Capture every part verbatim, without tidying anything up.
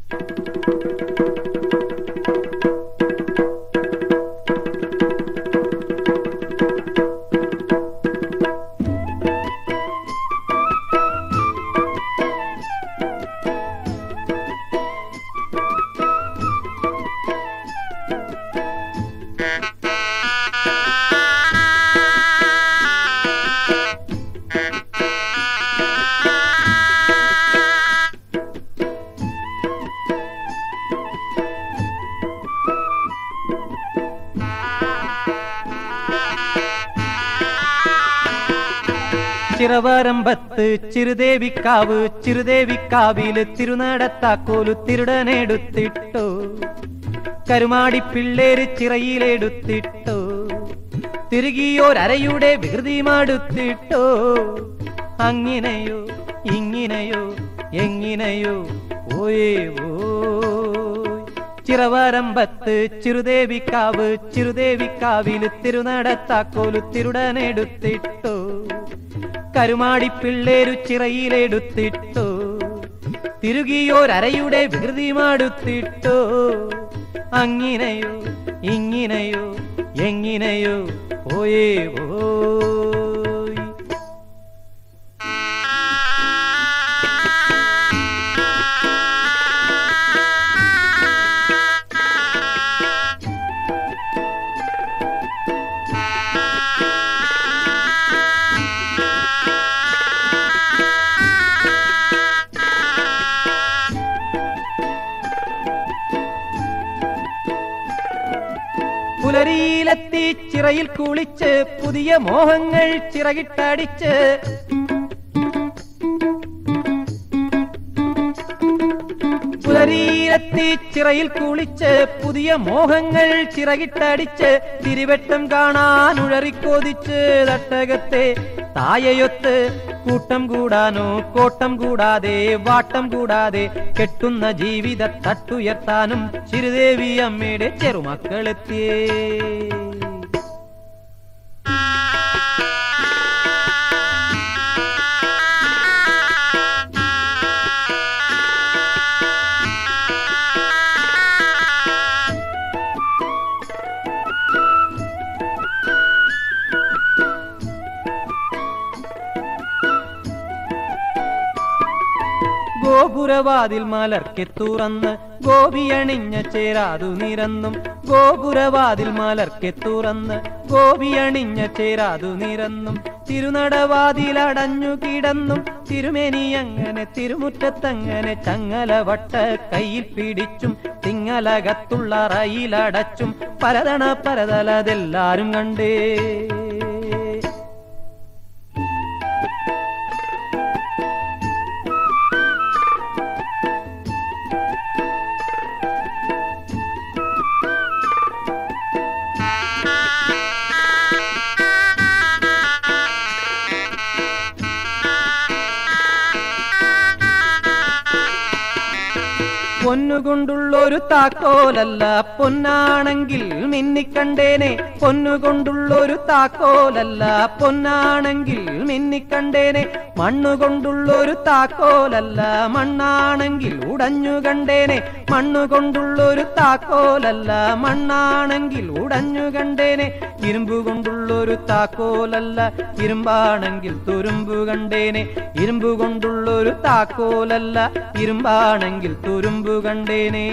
ചിറവരമ്പത്ത് ചിരുദേവിക്കാവ് ചിരുദേവിക്കാവില് തിരുനടത്താക്കോലു തിരുടനെടുത്തിട്ടോ കരുമാടി പിള്ളേര് ചിറയിലെടുത്തിട്ടോ തിരുകിയോരയുടെ വികൃതി മടുത്തിട്ടോ അങ്ങിനെയോ ഇങ്ങിനെയോ എങ്ങിനെയോ ഓയേ ഓയ് ചിറവരമ്പത്ത് ചിരുദേവിക്കാവ് ചിരുദേവിക്കാവില് തിരുനടത്താക്കോലു തിരുടനെടുത്തിട്ടോ കരുമാടി പിള്ളേരു ചിറയിലെടുത്തിട്ടോ തിരുകിയോരയുടെ വികൃതി മടുത്തിട്ടോ അങ്ങിനെയോ ഇങ്ങിനെയോ എങ്ങിനെയോ ഓയേ ഓയ് പുലരിയിലെത്തി ചിറയിൽ കുളിച്ച് പുതിയ മോഹങ്ങൾ ചിറകിട്ടടിച്ച് പുലരിയിലെത്തി ചിറയിൽ കുളിച്ച് പുതിയ മോഹങ്ങൾ ചിറകിട്ടടിച്ച് തിരുവെട്ടം കാണാൻ ഉഴറിക്കോതിച്ച് തട്ടകത്തെ തായയൊത്ത് കൂട്ടം കൂടാനോ കോട്ടം കൂടാതെ വാട്ടം കൂടാതെ കെട്ടുന്ന ജീവിത തട്ടുയർത്താനും ചിരുദേവി അമ്മയുടെ ചെറുമക്കളെത്തിയേ. ഗോപുരവാതിൽ മലർക്കെ തുറന്ന് ഗോപിയണിഞ്ഞ ചേരാതു നിരന്നും ഗോപുരവാതിൽ മലർക്കെ തുറന്ന് ഗോപിയണിഞ്ഞ ചേരാതു നിരന്നും തിരുനടവാതിലടഞ്ഞു കിടന്നും തിരുമേനി അങ്ങനെ തിരുമുറ്റത്തങ്ങനെ ചങ്ങലവട്ട കയ്യിൽ പിടിച്ചും തിങ്ങലകത്തുള്ള റയിലടച്ചും പരതണ പരതലതെല്ലാരും കണ്ടേ. പൊന്നുകൊണ്ടുള്ളൊരു താക്കോലല്ല പൊന്നാണെങ്കിൽ മിന്നിക്കണ്ടേനെ പൊന്നുകൊണ്ടുള്ളൊരു താക്കോലല്ല പൊന്നാണെങ്കിൽ മിന്നിക്കണ്ടേനെ മണ്ണുകൊണ്ടുള്ളൊരു താക്കോലല്ല മണ്ണാണെങ്കിൽ ഉടഞ്ഞു കണ്ടേനെ മണ്ണുകൊണ്ടുള്ളൊരു താക്കോലല്ല മണ്ണാണെങ്കിൽ ഉടഞ്ഞു കണ്ടേനെ ഇരുമ്പു കൊണ്ടുള്ളൊരു താക്കോലല്ല ഇരുമ്പാണെങ്കിൽ തുരുമ്പു കണ്ടേനെ ഇരുമ്പു കൊണ്ടുള്ളൊരു താക്കോലല്ല ഇരുമ്പാണെങ്കിൽ തുരുമ്പു കണ്ടേനെ.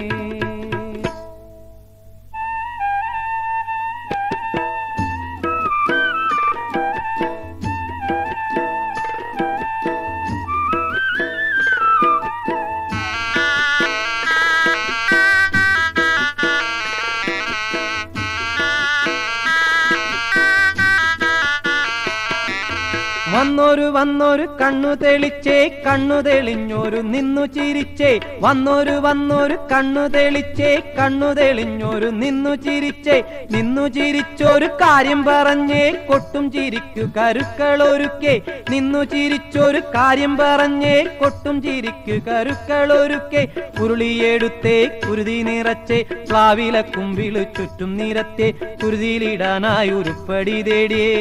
വന്നൊരു വന്നൊരു കണ്ണു തെളിച്ചേ കണ്ണു തെളിഞ്ഞൊരു നിന്നു ചിരിച്ചേ വന്നൊരു വന്നൊരു കണ്ണു തെളിച്ചേ കണ്ണു തെളിഞ്ഞൊരു നിന്നു ചിരിച്ചേ നിന്നു ചിരിച്ചൊരു കാര്യം പറഞ്ഞേ കൊട്ടും ചിരിക്കു കരുക്കളൊരുക്കേ നിന്നു ചിരിച്ചൊരു കാര്യം പറഞ്ഞേ കൊട്ടും ചിരിക്കു കരുക്കളൊരുക്കേ ഉരുളിയെടുത്തേ കുരുതി നിറച്ചേ പ്ലാവില കുമ്പിള് ചുറ്റും നിരത്തേ കുരുതിയിലിടാനായി ഉരുപ്പടി തേടിയേ.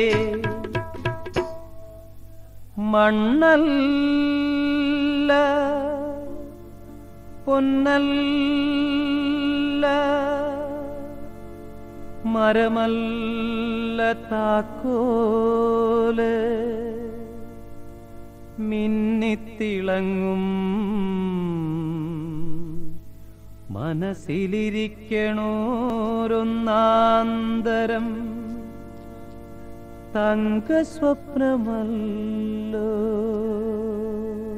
മണ്ണല്ല പൊന്നല്ല മരമല്ല താക്കോല് മിന്നിത്തിളങ്ങും മനസ്സിലിരിക്കണോരൊന്നാന്തരം തങ്ക സ്വപ്നമല്ലോ.